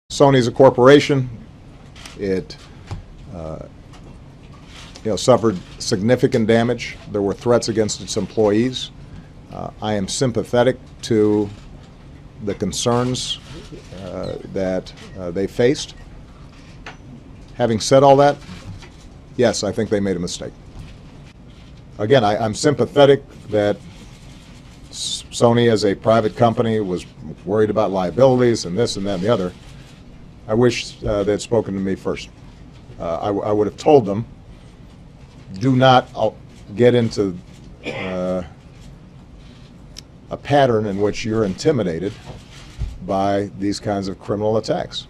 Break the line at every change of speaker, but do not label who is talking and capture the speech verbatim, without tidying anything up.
Sony's a corporation. It uh, you know, suffered significant damage. There were threats against its employees. Uh, I am sympathetic to the concerns uh, that uh, they faced. Having said all that, yes, I think they made a mistake. Again, I, I'm sympathetic that Sony, as a private company, was worried about liabilities and this and that and the other. I wish uh, they had spoken to me first. Uh, I, I would have told them, do not uh, get into uh, a pattern in which you're intimidated by these kinds of criminal attacks.